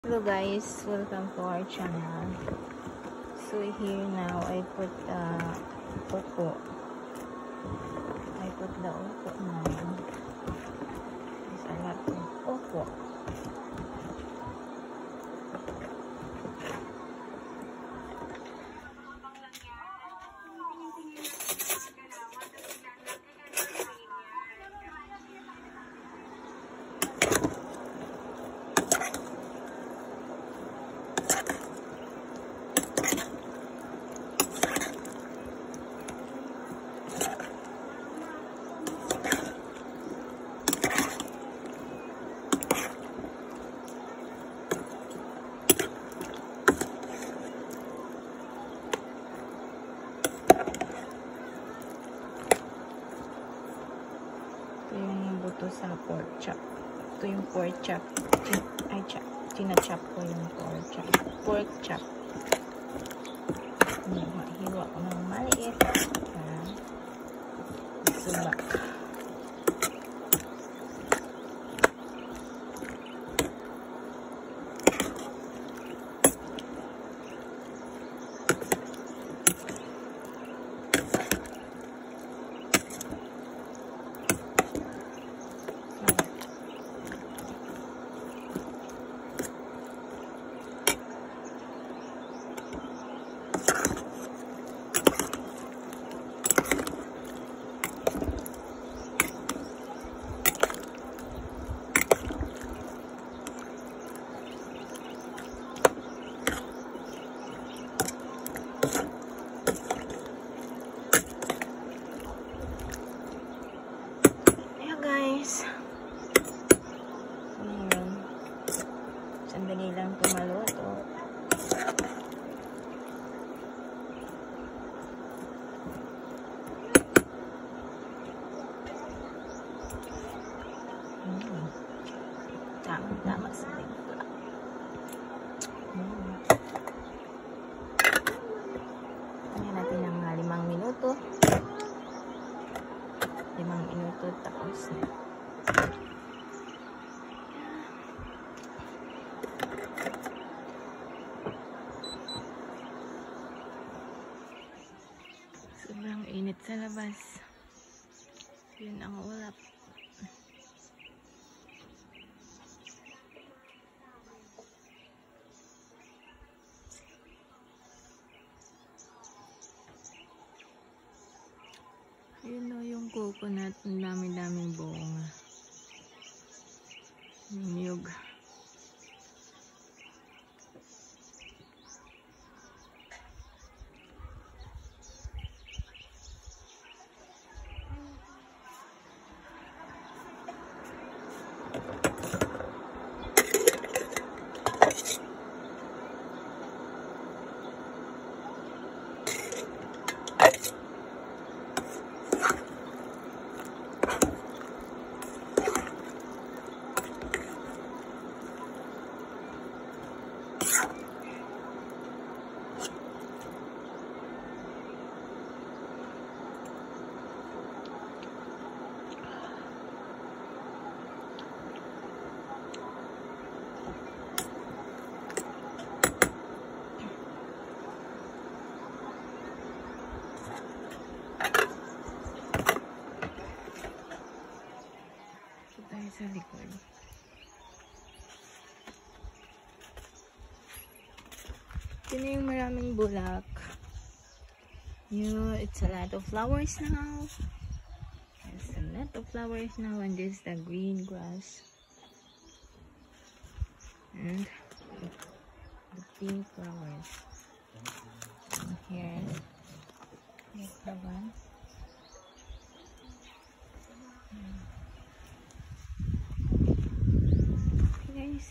Hello guys, welcome to our channel. So here now I put upo. I put the upo now. There's a lot of upo. Ito yung buto sa pork chop. Ito yung pork chop. China-chop ko yung pork chop. Pork chop. Hiwa ko ng maliit. Subak. Sandali lang ito maluto. Tama sa tingla. Kanya natin ng 5 minuto. 5 minuto tapos na. Sobrang init sa labas. Yun ang ulap. Yun o yung coconut. Ang dami-daming bunga. Niyog. Sa likod. Ito yung maraming bulak. It's a lot of flowers now. There's a lot of flowers now, and this is the green grass. And the pink flowers. And here's the one. Guys,